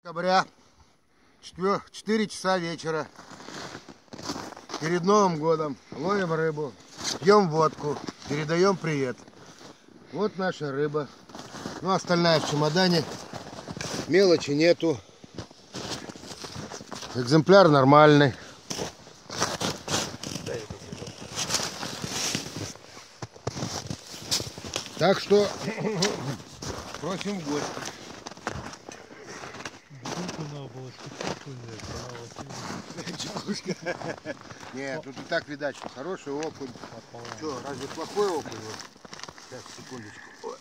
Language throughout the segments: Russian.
Декабря, 4 часа вечера, перед Новым годом, ловим рыбу, пьем водку, передаем привет. Вот наша рыба, ну остальная в чемодане, мелочи нету, экземпляр нормальный. Так что просим в гости. Нет, тут и так видать, что хороший окунь. Что, разве плохой окунь? Сейчас, секундочку.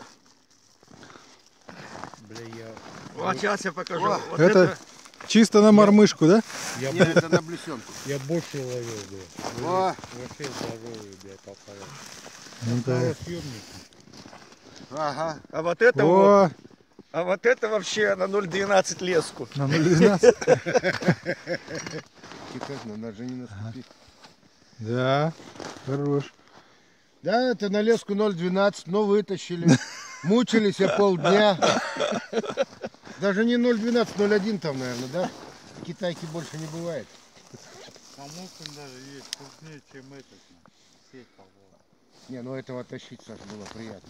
Вот сейчас я покажу. О, Вот это чисто на мормышку, да? Нет, это на блесенку. Я больше ловил, да. О, Вообще здоровый, блядь, попал. Ну-ка. ага. А вот это вот, О, а вот это вообще на 0,12 леску. на 0,12. Тихо, надо же не наступить. Да, хорош. Да, это на леску 0,12, но вытащили. Мучились я полдня. Даже не 0,12, 0,1 там, наверное, да? Китайки больше не бывает. Там окунь даже есть крупнее, чем этот. Сеть попала. Не, ну этого тащить, Саш, было приятно.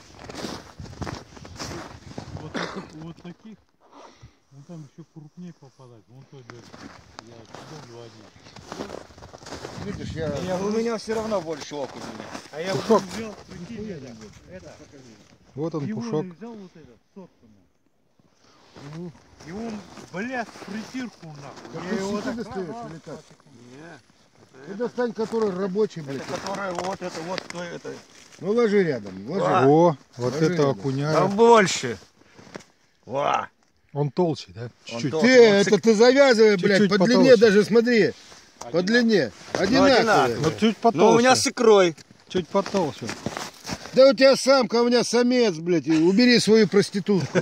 Вот таких, он там еще крупнее попадать. Вон той дырки. Я туда говорил. Видишь, У меня все равно больше окуней. А я Пушок. вот взял, прикинь, это, Вот он, его пушок. взял вот этот, собственно. И он, блядь, в притирку нахуй. Ты его сети так достаешь или как? Нет. Ты достань, который рабочий, блядь. Это которая вот это вот, кто это? Ну ложи рядом, ложи. А. О, вот Ложи это рядом. окуня. Там больше. Ва. Он толще, да? Чуть-чуть. Он Ты, это ты завязывай, блядь, Чуть-чуть по длине потолще. даже, смотри. По длине. Одинаковые. одинаковые. Ну чуть потолще. Ну у меня с икрой. Чуть потолще. Да у тебя самка, у меня самец, блядь. Убери свою проститутку.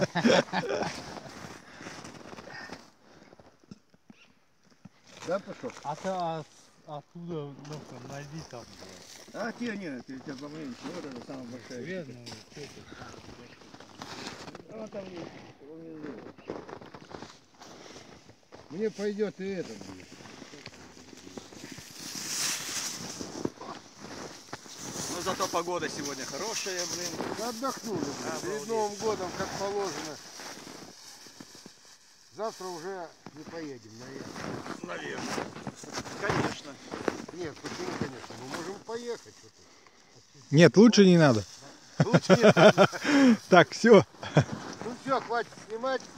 Да, пошел? А ты оттуда, ну-ка, найди там, блядь. А те нет, те поменьше. Вот это самая большая. Вредно, что ты. А там есть. Внизу. Мне пойдет и этот, блядь. Но зато погода сегодня хорошая, блин. Да отдохнули, блядь. Перед Новым годом, как положено. Завтра уже не поедем, наверное. Наверное. Конечно. Нет, почему, конечно? Мы можем поехать. Нет, лучше не надо. Лучше нет. Так, все. Ну все, хватит снимать.